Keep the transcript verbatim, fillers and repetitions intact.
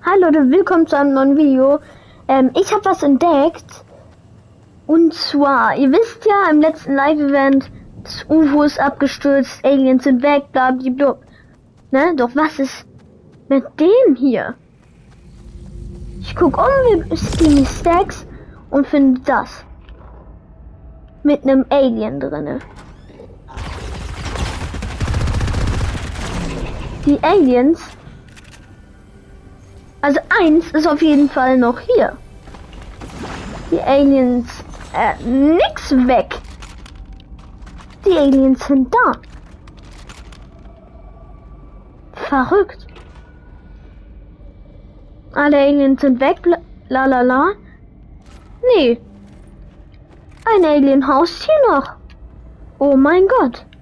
Hi Leute, willkommen zu einem neuen Video. Ähm, ich habe was entdeckt. Und zwar, ihr wisst ja, im letzten Live-Event, das U F O ist abgestürzt, Aliens sind weg, blablabla. Ne? Doch was ist mit dem hier? Ich guck um die Stacks und finde das. Mit einem Alien drinne. Die Aliens. Also eins ist auf jeden Fall noch hier. Die Aliens, äh, nix weg. Die Aliens sind da. Verrückt. Alle Aliens sind weg, la la la. Nee. Ein Alien haust hier noch. Oh mein Gott.